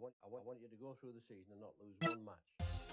I want you to go through the season and not lose one match.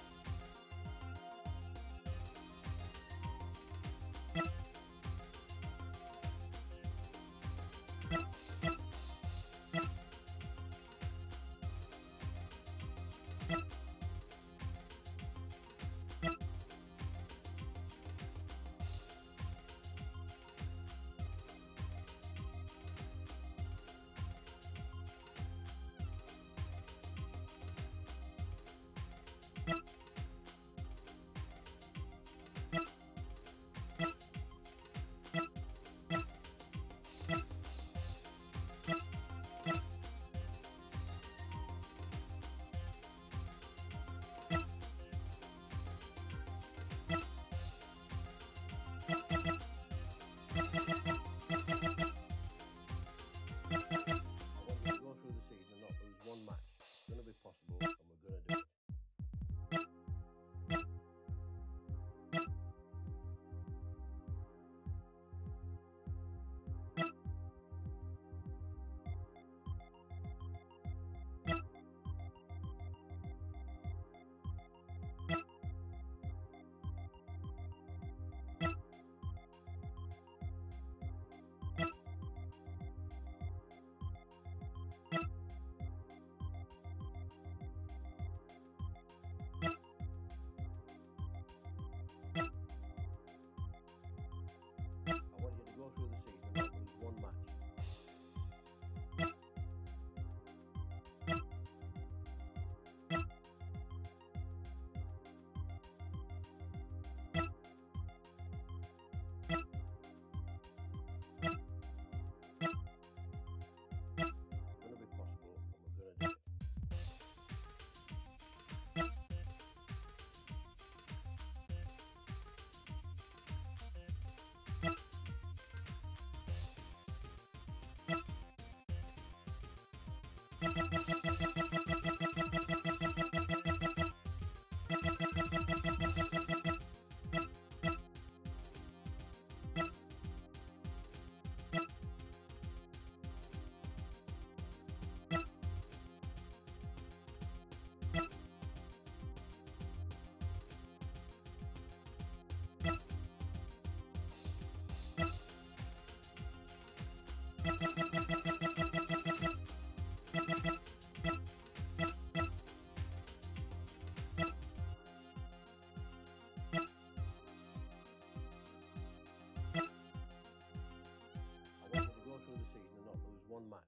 I want you to go through the season and not lose one match. It's going to be possible, and we're going to do it. I want you to go through the season and not lose one match. It's going to be possible, and we're going to do it. I want you to go through the season and not lose one match.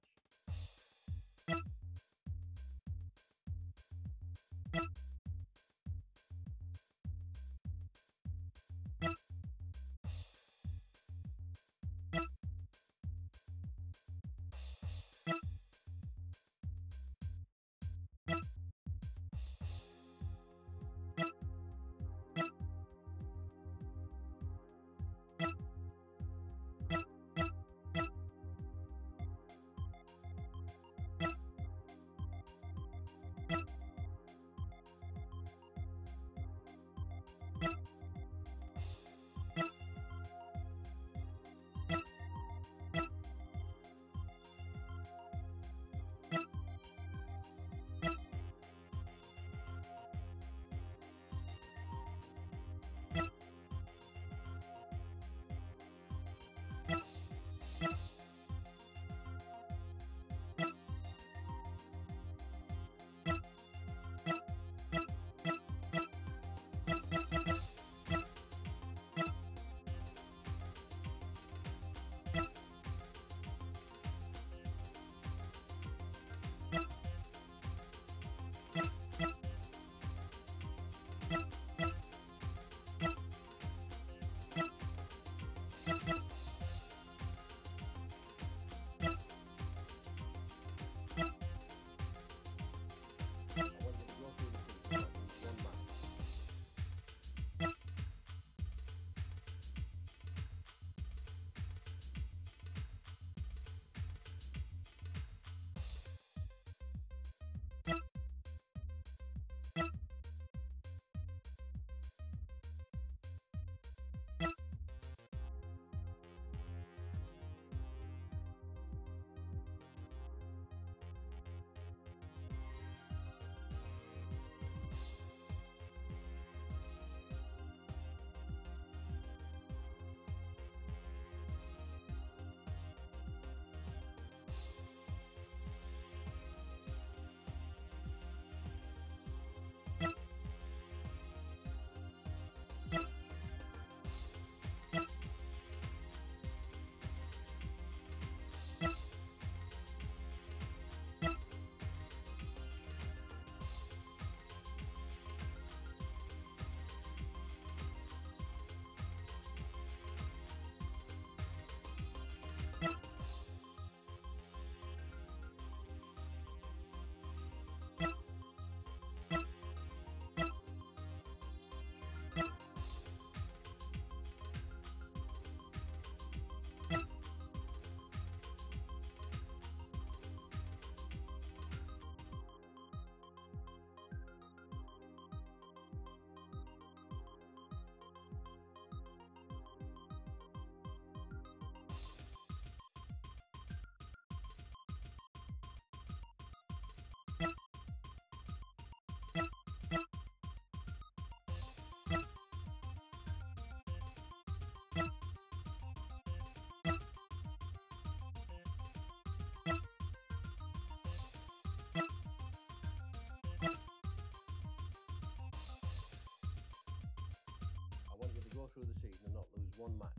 through the season and not lose one match.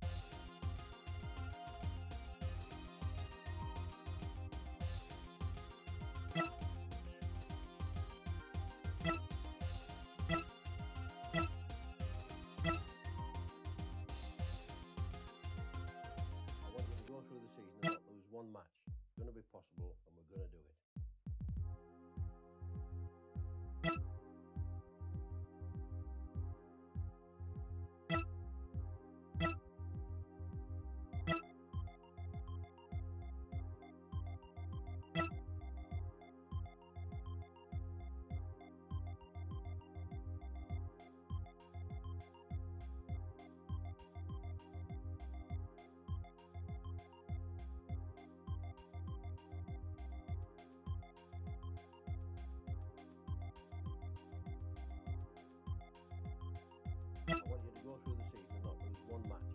I want you to go through the season and not lose one match. It's going to be possible, and we're going to do it. I want you to go through the season and not lose one match.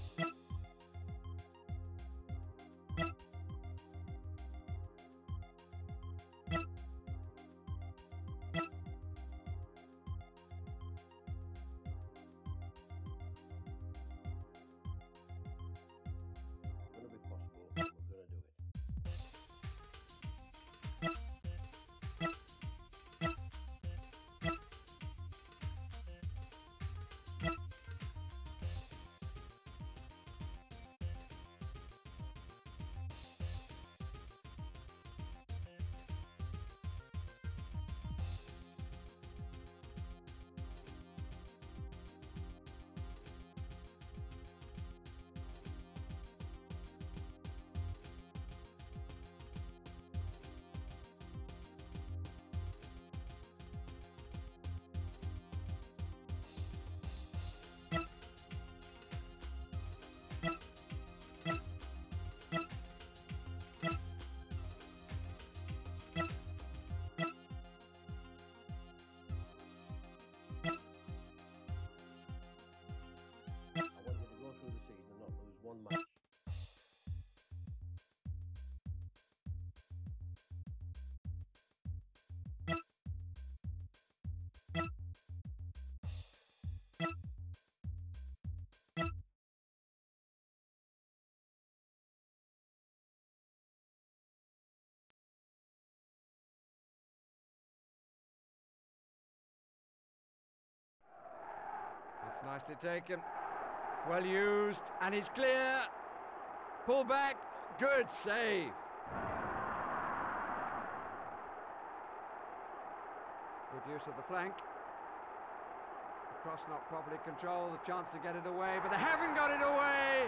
It's going to be possible, and we're going to do it. One match. It's nicely taken, well used, and it's clear. Pull back, good save. Good use of the flank. The cross not properly controlled, the chance to get it away, but they haven't got it away.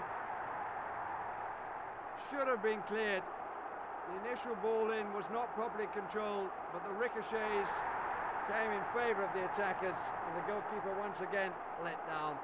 Should have been cleared. The initial ball in was not properly controlled, but the ricochets came in favour of the attackers, and the goalkeeper once again let down.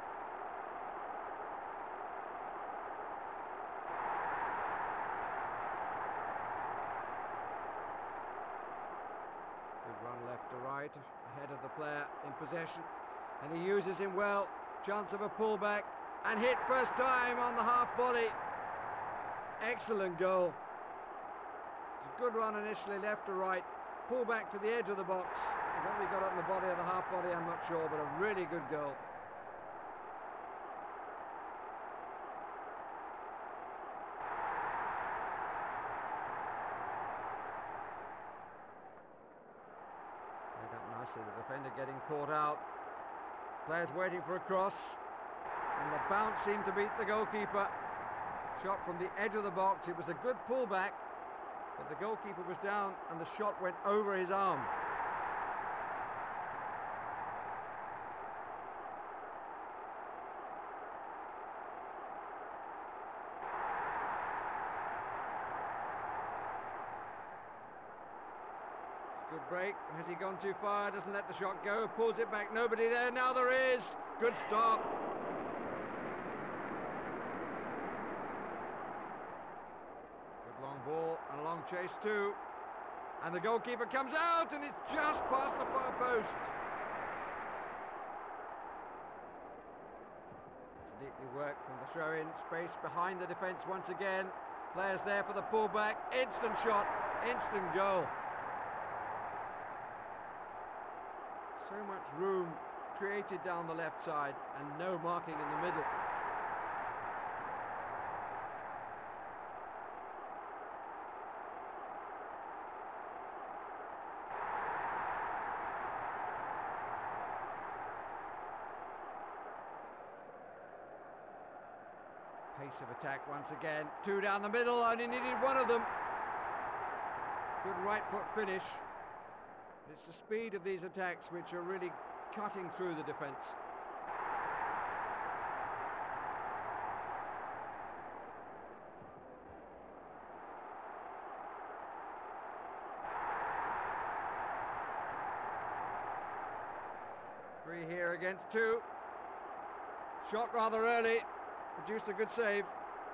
Good run left to right, ahead of the player in possession, and he uses him well. Chance of a pullback, and hit first time on the half volley. Excellent goal. It's a good run initially, left to right, pull back to the edge of the box. When we got on the body of the half body, I'm not sure, but a really good goal. Played up nicely, the defender getting caught out. Players waiting for a cross, and the bounce seemed to beat the goalkeeper. Shot from the edge of the box, it was a good pullback, but the goalkeeper was down and the shot went over his arm. Good break. Has he gone too far? Doesn't let the shot go. Pulls it back. Nobody there. Now there is. Good stop. Good long ball and a long chase too. And the goalkeeper comes out and it's just past the far post. It's neatly worked from the throw-in. Space behind the defence once again. Players there for the pullback. Instant shot. Instant goal. So much room created down the left side and no marking in the middle. Pace of attack once again. Two down the middle, only needed one of them. Good right foot finish. It's the speed of these attacks which are really cutting through the defence. Three here against two. Shot rather early. Produced a good save.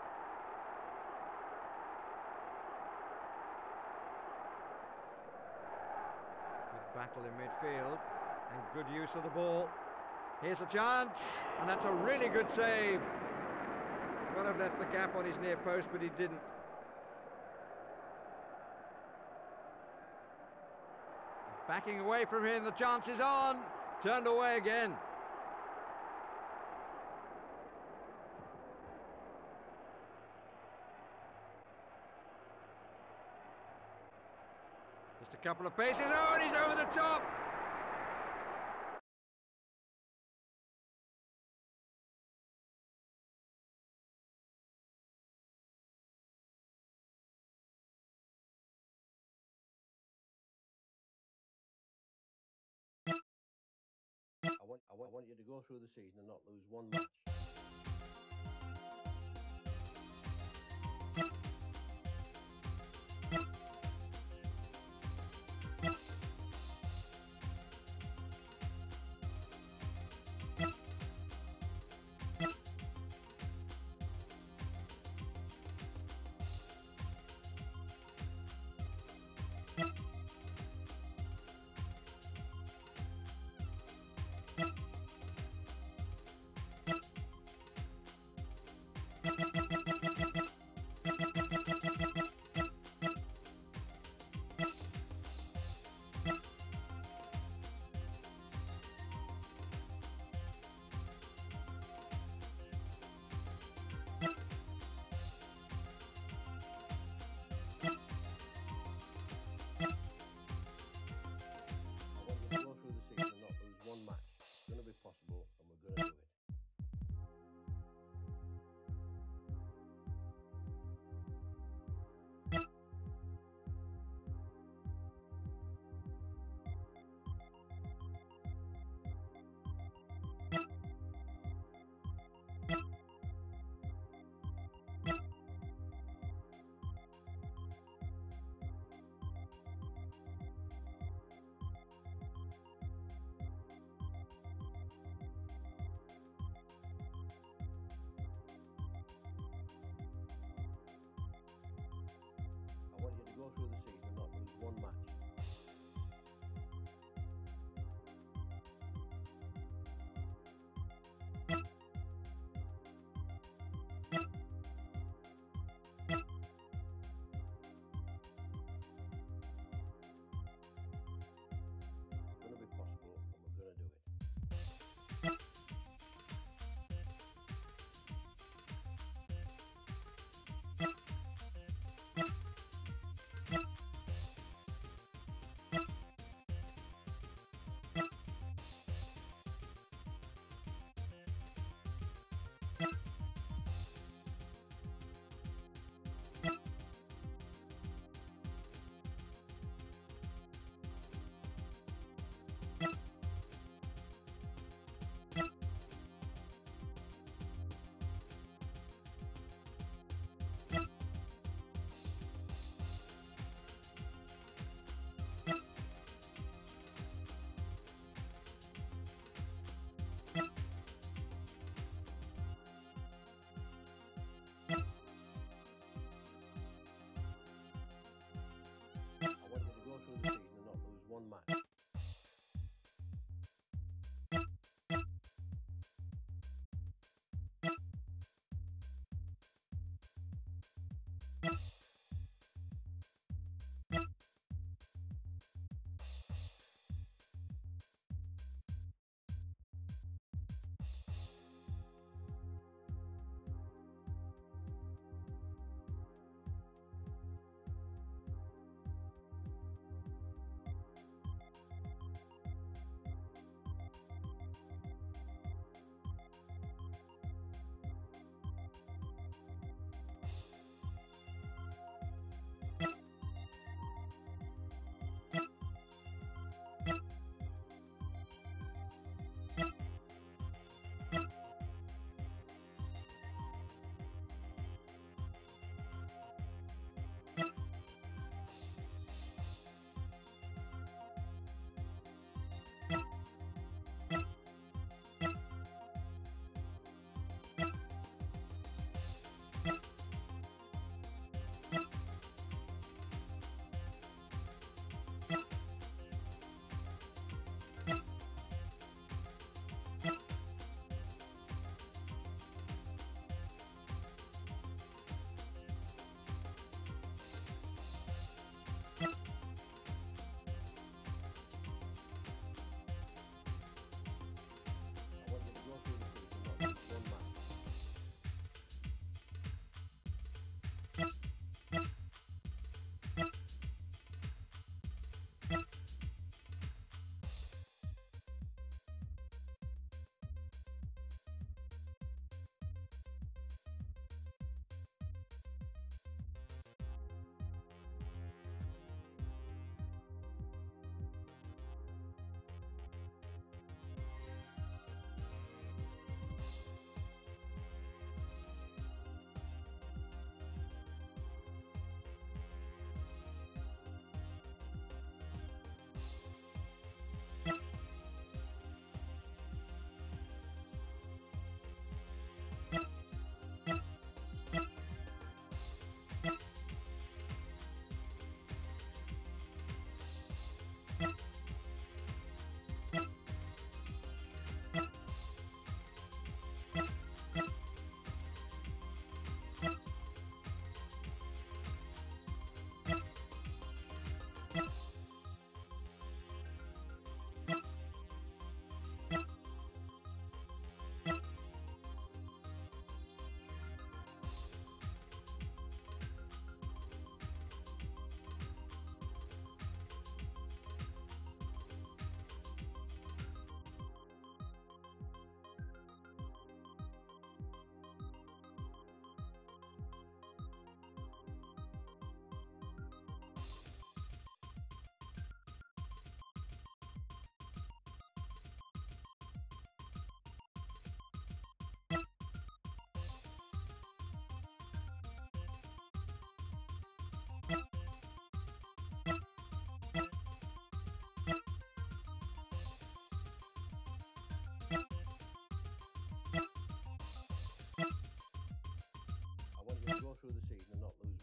Good battle in midfield and good use of the ball. Here's a chance, and that's a really good save. Could have left the gap on his near post, but he didn't. Backing away from him, the chance is on. Turned away again. Just a couple of paces. Oh, and he's over the top. I want you to go through the season and not lose one match.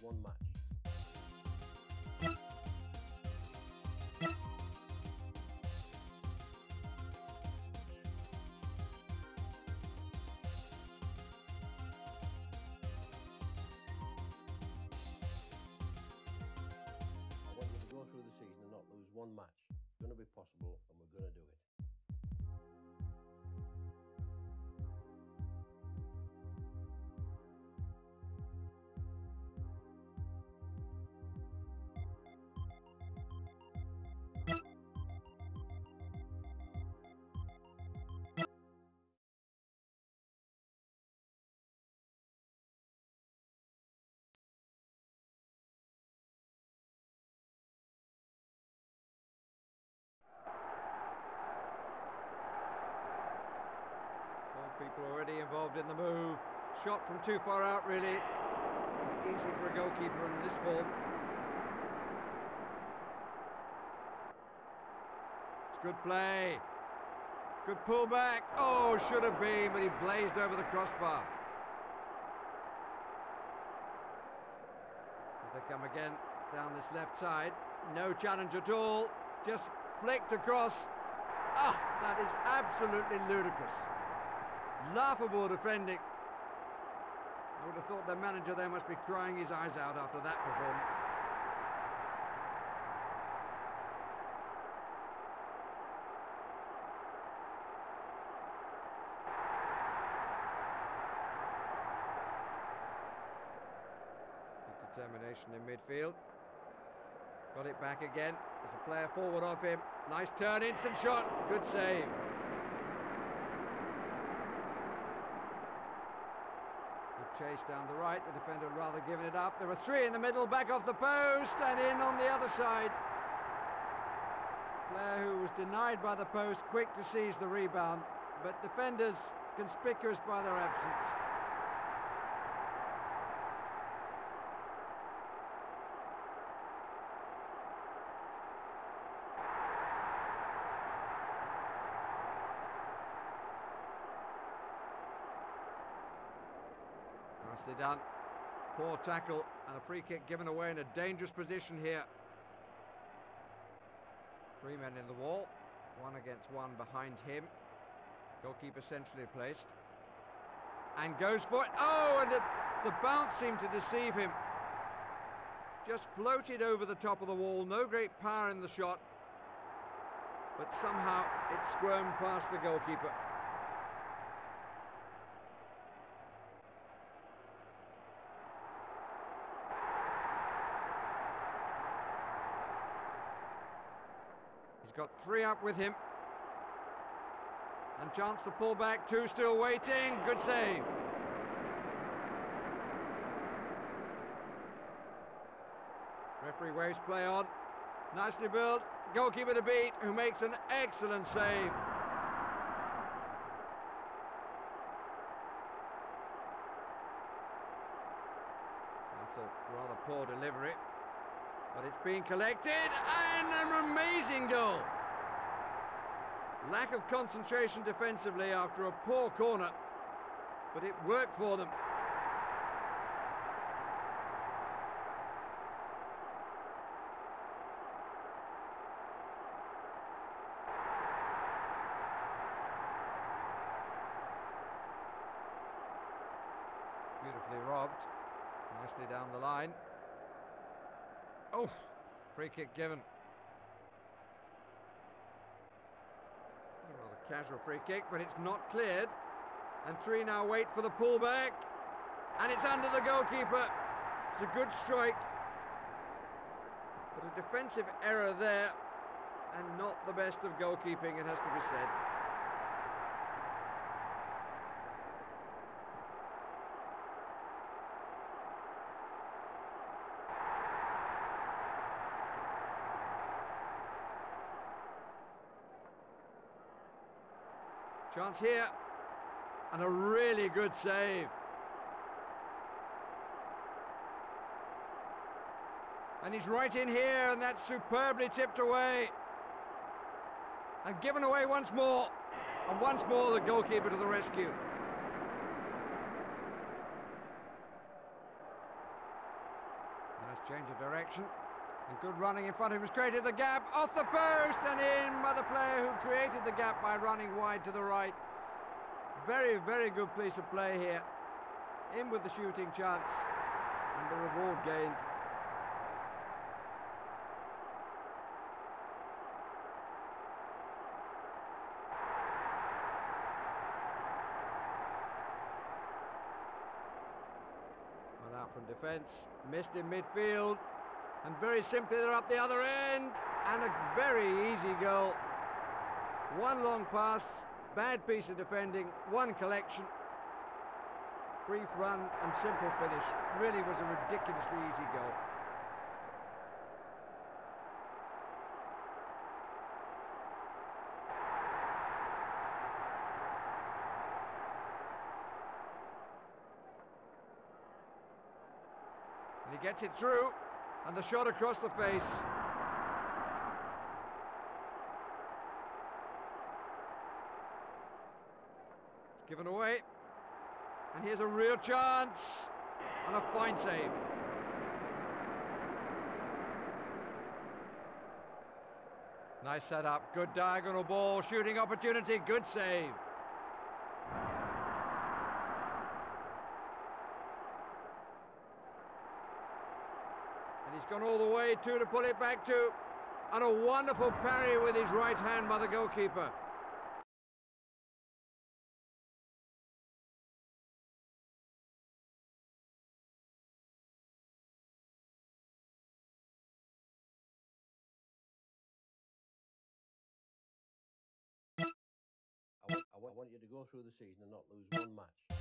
one match. I want you to go through the season and not lose one match. It's going to be possible, and we're going to do it. People already involved in the move. Shot from too far out, really. Easy for a goalkeeper in this ball. It's good play. Good pullback. Oh, should have been, but he blazed over the crossbar. Here they come again down this left side. No challenge at all. Just flicked across. Ah, that is absolutely ludicrous. Laughable defending. I would have thought their manager there must be crying his eyes out after that performance. Good determination in midfield. Got it back again. There's a player forward of him. Nice turn, instant shot. Good save. Chase down the right, the defender rather giving it up. There are three in the middle, back off the post and in on the other side. Player who was denied by the post, quick to seize the rebound, but defenders conspicuous by their absence. Nicely done. Poor tackle and a free kick given away in a dangerous position here. Three men in the wall, one against one behind him. Goalkeeper centrally placed. And goes for it. Oh, and the bounce seemed to deceive him. Just floated over the top of the wall. No great power in the shot. But somehow it squirmed past the goalkeeper. He's got three up with him. And chance to pull back, two still waiting. Good save. Referee waves play on. Nicely built. Goalkeeper to beat, who makes an excellent save. That's a rather poor delivery. But it's been collected, and an amazing goal. Lack of concentration defensively after a poor corner, but it worked for them. Beautifully robbed, nicely down the line. Oh, free kick given. A rather casual free kick, but it's not cleared. And three now wait for the pullback. And it's under the goalkeeper. It's a good strike. But a defensive error there. And not the best of goalkeeping, it has to be said. Chance here, and a really good save. And he's right in here, and that's superbly tipped away. And given away once more, and once more the goalkeeper to the rescue. change of direction. And good running in front of him has created the gap, off the post and in by the player who created the gap by running wide to the right. Very, very good piece of play here. In with the shooting chance and the reward gained. Well out from defence, missed in midfield, and very simply they're up the other end, and a very easy goal. One long pass, bad piece of defending, one collection, brief run and simple finish. Really was a ridiculously easy goal. And he gets it through, and the shot across the face. It's given away. And here's a real chance, and a fine save. Nice setup, good diagonal ball, shooting opportunity, good save. And he's gone all the way too to pull it back to, and a wonderful parry with his right hand by the goalkeeper. I want you to go through the season and not lose one match.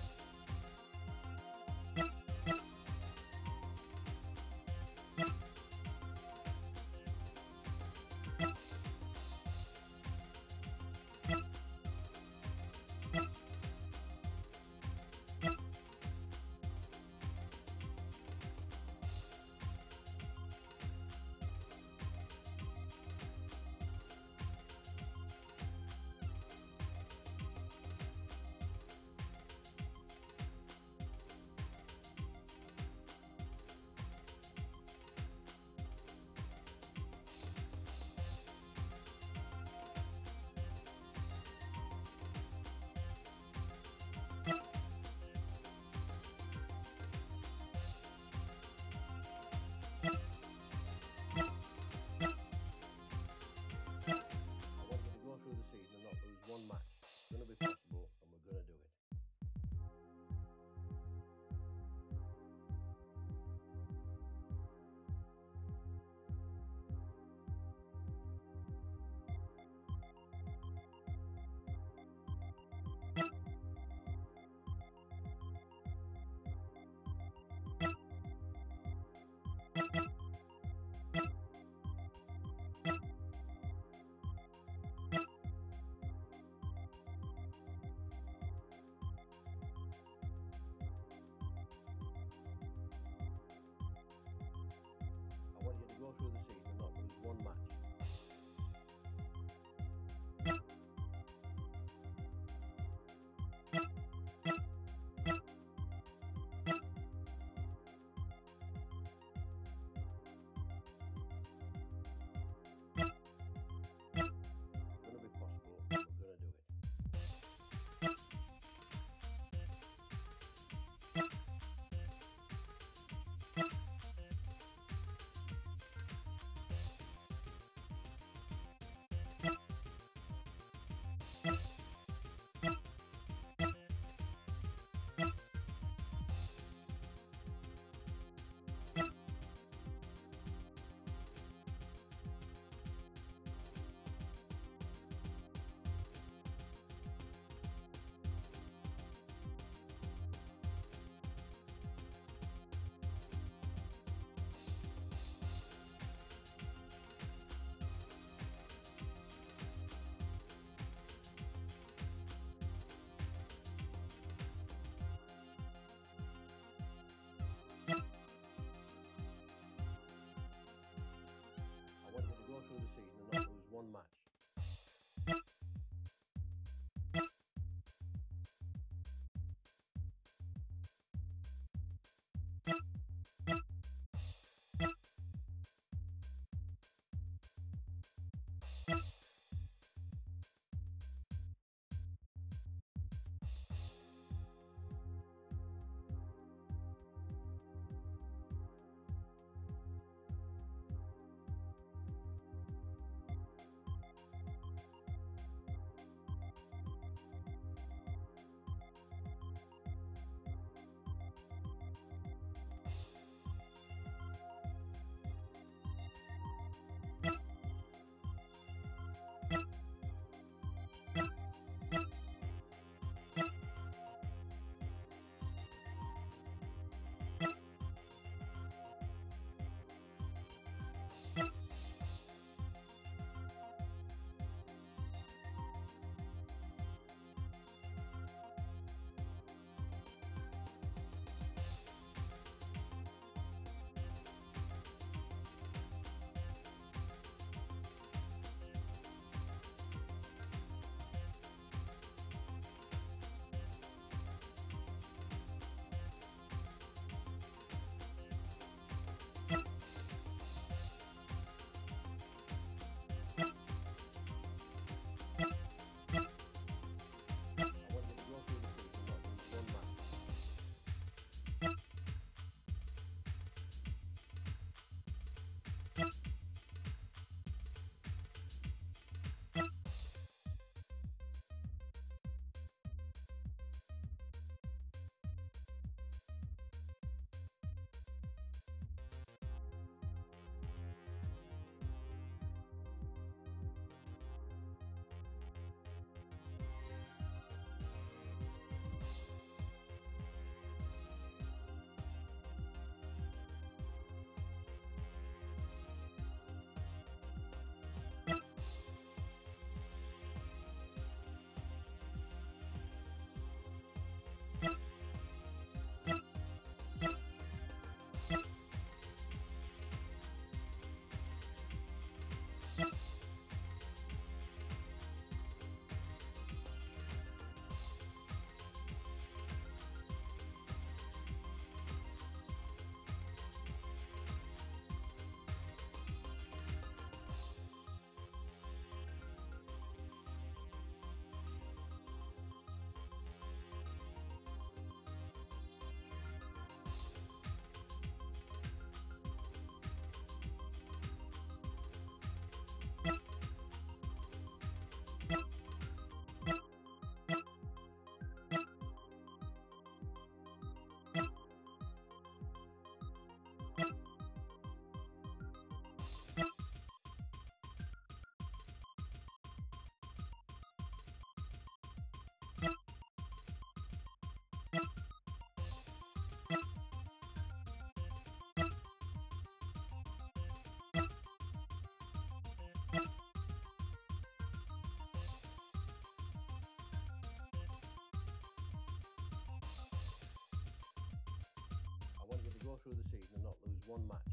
through the season and not lose one match.